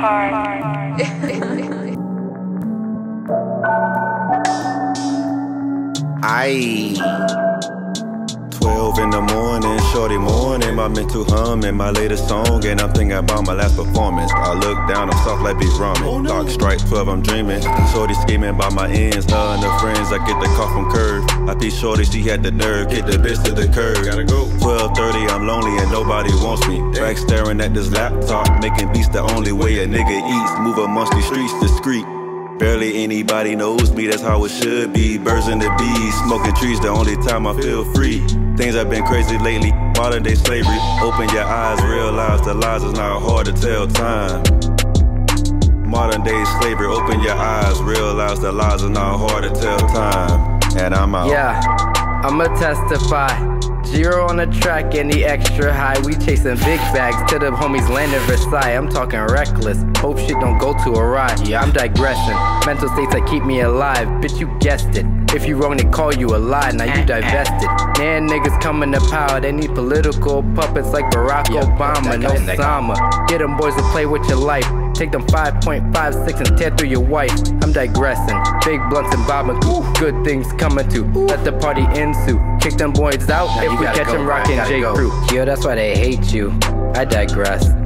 Aye. 12 in the morning, shorty morning, my mental humming, my latest song, and I'm thinking about my last performance. I look down, I'm soft like beef ramen. Clock strike 12, I'm dreaming. Shorty scheming about my ends, her and her friends. I get the call from Curve. I beat shorty, she had the nerve, get the bitch to the curb. Gotta go. 12:30, I'm lonely and nobody wants me. Back staring at this laptop, making beats the only way a nigga eats. Move amongst these streets discreet. Barely anybody knows me, that's how it should be. Birds and the bees, smoking trees, the only time I feel free. Things have been crazy lately, modern day slavery. Open your eyes, realize the lies is not hard to tell time. Modern day slavery, open your eyes, realize the lies is not hard to tell time. And I'm out. Yeah, I'ma testify. Zero on the track and the extra high. We chasing big bags to the homies land in Versailles. I'm talking reckless, hope shit don't go to awry. Yeah, I'm digressing, mental states that keep me alive. Bitch, you guessed it, if you wrong they call you a lie. Now you divested. Man, niggas coming to power, they need political puppets like Barack Obama, no Osama. Get them boys to play with your life. Take them 5.56 and tear through your wife. I'm digressing, big blunts and bobbing. Good things coming to let the party ensue. Kick them boys out if we catch them rocking J. Crew. Yo, that's why they hate you. I digress.